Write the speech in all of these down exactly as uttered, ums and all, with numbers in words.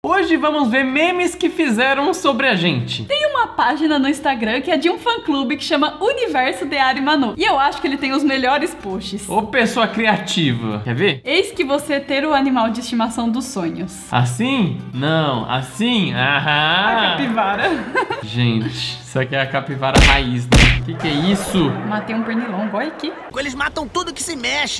Hoje vamos ver memes que fizeram sobre a gente. Tem uma página no Instagram que é de um fã-clube que chama Universo Deário e Manu. E eu acho que ele tem os melhores posts. Ô pessoa criativa. Quer ver? Eis que você ter o animal de estimação dos sonhos. Assim? Não. Assim? Aham. A capivara. Gente, isso aqui é a capivara raiz, né? O que, que é isso? Matei um pernilongo, olha aqui. Eles matam tudo que se mexe.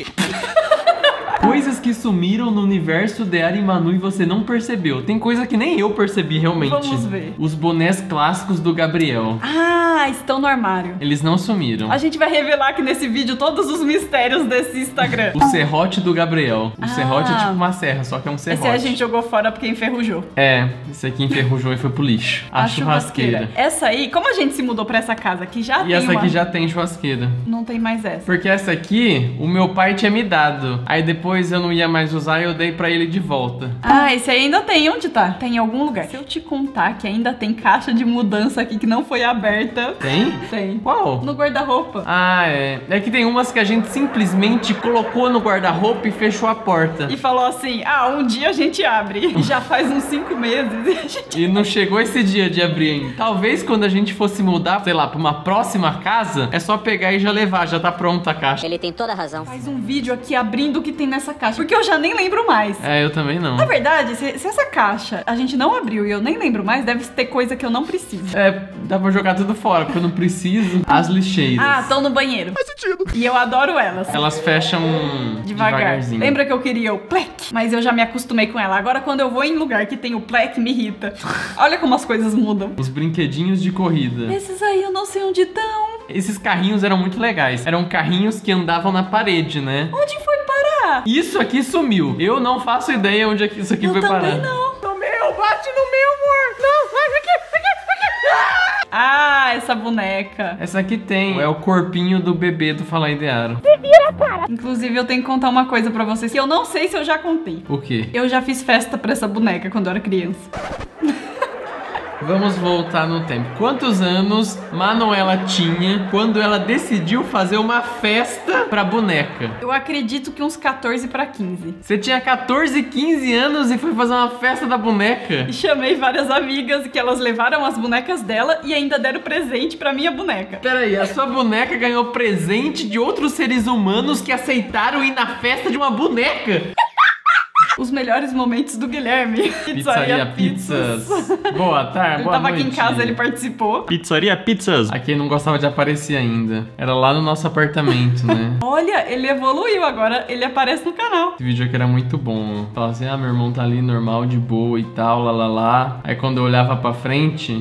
Coisas que sumiram no universo Deário e Manu e você não percebeu. Tem coisa que nem eu percebi realmente. Vamos ver. Os bonés clássicos do Gabriel. Ah, estão no armário. Eles não sumiram. A gente vai revelar aqui nesse vídeo todos os mistérios desse Instagram. O serrote do Gabriel. O Ah. serrote é tipo uma serra, só que é um serrote. Esse a gente jogou fora porque enferrujou. É, esse aqui enferrujou e foi pro lixo. A, churrasqueira. Essa aí, como a gente se mudou pra essa casa aqui, já E tem essa uma... aqui já tem churrasqueira. Não tem mais essa. Porque essa aqui, o meu pai tinha me dado. Aí depois eu não ia mais usar e eu dei pra ele de volta. Ah, esse aí ainda tem. Onde tá? Tá em algum lugar. Se eu te contar que ainda tem caixa de mudança aqui que não foi aberta. Tem? Tem. Qual? No guarda-roupa. Ah, é. É que tem umas que a gente simplesmente colocou no guarda-roupa e fechou a porta. E falou assim, ah, um dia a gente abre. E já faz uns cinco meses e a gente... E não chegou esse dia de abrir ainda. Talvez quando a gente fosse mudar, sei lá, pra uma próxima casa, é só pegar e já levar, já tá pronta a caixa. Ele tem toda a razão. Faz um vídeo aqui abrindo o que tem nessa caixa. Porque eu já nem lembro mais. É, eu também não. Na verdade, se, se essa caixa a gente não abriu e eu nem lembro mais, deve ter coisa que eu não preciso. É, dá pra jogar tudo fora, porque eu não preciso. As lixeiras. Ah, estão no banheiro. Faz sentido. E eu adoro elas. Elas fecham Devagar. devagarzinho. Lembra que eu queria o plec? Mas eu já me acostumei com ela. Agora quando eu vou em lugar que tem o plec, me irrita. Olha como as coisas mudam. Os brinquedinhos de corrida. Esses aí eu não sei onde estão. Esses carrinhos eram muito legais. Eram carrinhos que andavam na parede, né? Onde foi parar? Isso aqui sumiu. Eu não faço ideia onde é que isso aqui Eu foi também parar. não. No meu, bate no meu, amor. Não, vai aqui, aqui, aqui. Ah, essa boneca. Essa aqui tem. É o corpinho do bebê do Fala Idearo. Inclusive, eu tenho que contar uma coisa pra vocês que eu não sei se eu já contei. O quê? Eu já fiz festa pra essa boneca quando eu era criança. Vamos voltar no tempo. Quantos anos Manuela tinha quando ela decidiu fazer uma festa pra boneca? Eu acredito que uns quatorze pra quinze. Você tinha quatorze, quinze anos e foi fazer uma festa da boneca? E chamei várias amigas que elas levaram as bonecas dela e ainda deram presente pra minha boneca. Peraí, a sua boneca ganhou presente de outros seres humanos que aceitaram ir na festa de uma boneca? Os melhores momentos do Guilherme. Pizzaria Pizzas. Boa tarde, Ele boa tava noite. aqui em casa, ele participou. Pizzaria Pizzas. Aqui não gostava de aparecer ainda. Era lá no nosso apartamento, né? Olha, ele evoluiu agora, ele aparece no canal. Esse vídeo aqui era muito bom. Falava assim, ah, meu irmão tá ali normal, de boa e tal, lá, lá, lá. Aí quando eu olhava pra frente...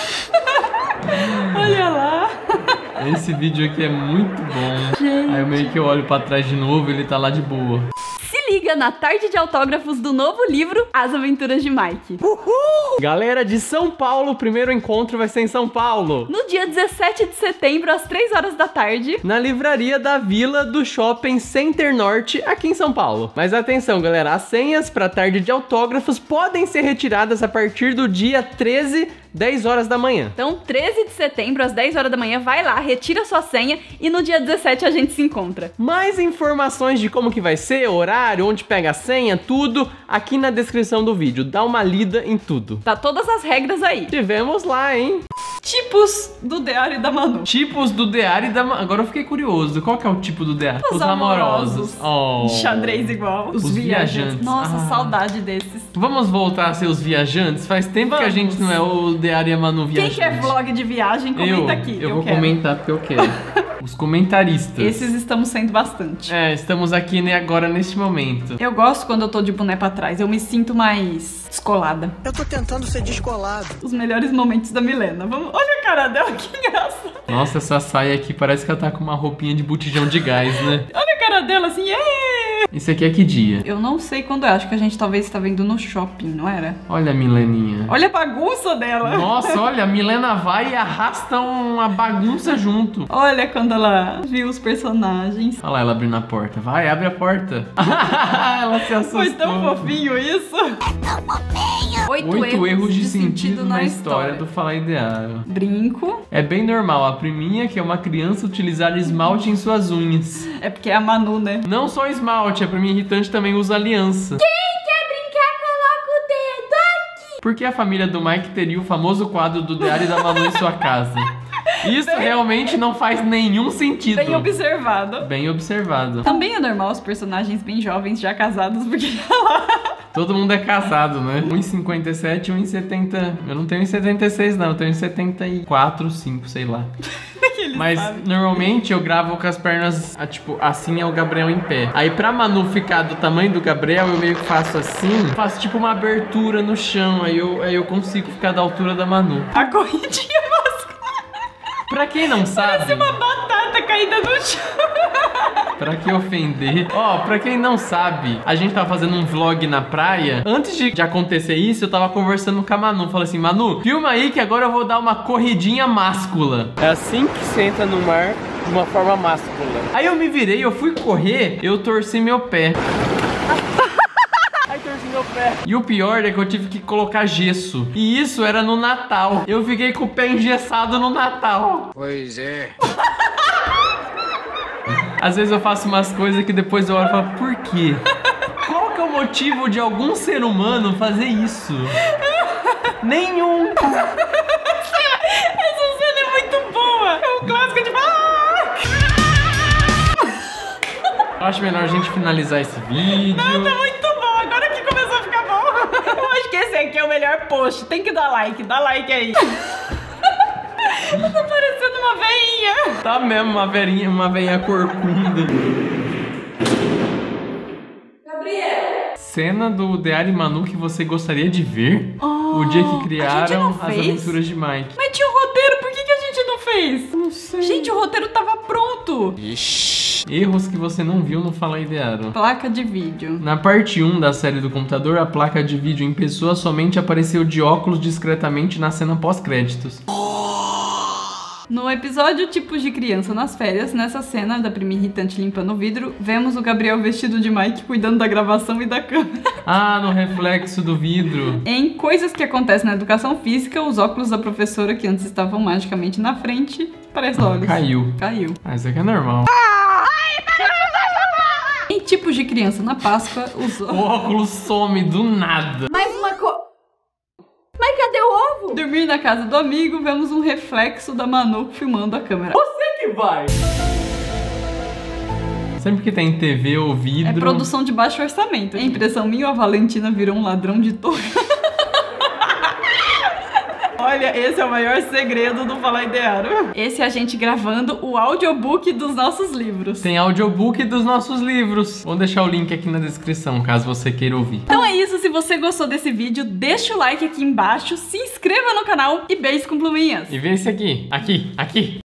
Olha lá. Esse vídeo aqui é muito bom. Gente. Aí eu meio que eu olho pra trás de novo e ele tá lá de boa. Se liga na tarde de autógrafos do novo livro As Aventuras de Mike. Galera de São Paulo, o primeiro encontro vai ser em São Paulo. No dia dezessete de setembro, às três horas da tarde. Na livraria da Vila do Shopping Center Norte, aqui em São Paulo. Mas atenção, galera, as senhas para tarde de autógrafos podem ser retiradas a partir do dia treze, dez horas da manhã. Então, treze de setembro, às dez horas da manhã, vai lá, retira sua senha e no dia dezessete a gente se encontra. Mais informações de como que vai ser, horário, onde pega a senha, tudo, aqui na descrição do vídeo. Dá uma lida em tudo. Tá todas as regras aí. Tivemos lá, hein? Tipos do Deário da Manu. Tipos do Deário da Manu. Agora eu fiquei curioso. Qual que é o tipo do Deário? Os amorosos. Oh. De xadrez igual. Os viajantes. Nossa, Ah. saudade desses. Vamos voltar a ser os viajantes? Faz tempo Vamos. que a gente não é o Deário e a Manu Quem viajante. quer vlog de viagem, comenta eu, aqui. Eu, vou quero. comentar porque eu quero. Os comentaristas. Esses estamos sendo bastante. É, estamos aqui, né, agora nesse momento. Eu gosto quando eu tô de boné pra trás. Eu me sinto mais descolada. Eu tô tentando ser descolado. Os melhores momentos da Milena. Vamos... Olha a cara dela, que engraçado. Nossa, essa saia aqui parece que ela tá com uma roupinha de botijão de gás, né? Olha a cara dela assim, é. Isso aqui é que dia? Eu não sei quando é. Acho que a gente talvez está vendo no shopping, não era? Olha a Mileninha. Olha a bagunça dela. Nossa, olha, a Milena vai e arrasta uma bagunça junto. Olha quando ela viu os personagens. Olha lá ela abrindo a porta. Vai, abre a porta. Ela se assustou. Foi tão fofinho isso. Oito, Oito erros de sentido na história do Fala Idearo. Brinco. É bem normal a priminha, que é uma criança, utilizar esmalte em suas unhas. É porque é a Manu, né? Não só esmalte, a priminha irritante também usa aliança. Quem quer brincar, coloca o dedo aqui. Por que a família do Mike teria o famoso quadro do Diário da Manu em sua casa? Isso bem, realmente não faz nenhum sentido. Bem observado. Bem observado. Também é normal os personagens bem jovens já casados, porque todo mundo é casado, né? um e cinquenta e sete, um e setenta. Eu não tenho um e setenta e seis, não. Eu tenho um e setenta e quatro, cinco, sei lá. Mas sabem. Normalmente eu gravo com as pernas, tipo, assim é o Gabriel em pé. Aí pra Manu ficar do tamanho do Gabriel, eu meio que faço assim, faço tipo uma abertura no chão. Aí eu, aí eu consigo ficar da altura da Manu. A corridinha masculina. Pra quem não sabe... Parece uma batata caída no chão. Pra que ofender? Ó, oh, pra quem não sabe, a gente tava fazendo um vlog na praia. Antes de, de acontecer isso, eu tava conversando com a Manu. Falei assim, Manu, filma aí que agora eu vou dar uma corridinha máscula. É assim que você entra no mar de uma forma máscula. Aí eu me virei, eu fui correr, eu torci meu pé. Ai, torci meu pé. E o pior é que eu tive que colocar gesso. E isso era no Natal. Eu fiquei com o pé engessado no Natal. Pois é. Às vezes eu faço umas coisas que depois eu olho e falo, por quê? Qual que é o motivo de algum ser humano fazer isso? Nenhum. Essa cena é muito boa. É um clássico de... Eu acho melhor a gente finalizar esse vídeo. Não, tá muito bom. Agora que começou a ficar bom. Eu acho que esse aqui é o melhor post. Tem que dar like. Dá like aí. Tá parecendo uma veinha. Tá mesmo, uma veinha, uma veinha corcunda. Gabriel. Cena do Diário Manu que você gostaria de ver? Oh, o dia que criaram as aventuras de Mike. Mas tinha o roteiro, por que, que a gente não fez? Não sei. Gente, o roteiro tava pronto. Ixi. Erros que você não viu no Fala Idearo. Placa de vídeo. Na parte um da série do computador, a placa de vídeo em pessoa somente apareceu de óculos discretamente na cena pós-créditos. No episódio Tipos de Criança nas Férias, nessa cena da prima irritante limpando o vidro, vemos o Gabriel vestido de Mike cuidando da gravação e da câmera. Ah, no reflexo do vidro. Em Coisas que Acontecem na Educação Física, os óculos da professora que antes estavam magicamente na frente, parece olhos. Caiu. Caiu. Ah, isso aqui é normal. Em Tipos de Criança na Páscoa, os óculos... O óculos some do nada. Mais uma co... Mas cadê o ovo? Dormir na casa do amigo, vemos um reflexo da Manu filmando a câmera. Você que vai! Sempre que tem T V ou vidro... É produção de baixo orçamento. É impressão minha ou a Valentina virou um ladrão de touca? Olha, esse é o maior segredo do Fala Idearo. Esse é a gente gravando o audiobook dos nossos livros. Tem audiobook dos nossos livros. Vou deixar o link aqui na descrição, caso você queira ouvir. Então é isso, se você gostou desse vídeo, deixa o like aqui embaixo, se inscreva no canal e beijo com pluminhas. E vê esse aqui, aqui, aqui.